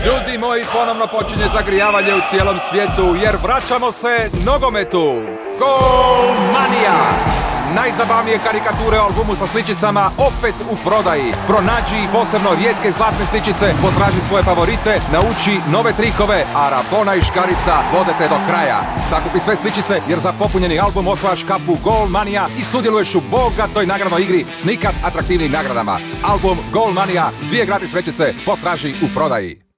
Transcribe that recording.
Ljudi moji, ponovno počinje zagrijavanje u cijelom svijetu jer vraćamo se nogometu. Goalmania! Najzabavnije karikature o albumu sa sličicama opet u prodaji. Pronađi posebno rijetke zlatne sličice, potraži svoje favorite, nauči nove trikove, a Rabona i Škarica vode te do kraja. Sakupi sve sličice jer za popunjeni album osvajaš kapu Goalmania i sudjeluješ u bogatoj nagradnoj igri s nikad atraktivnijim nagradama. Album Goalmania s 2 gratis vrećice potraži u prodaji.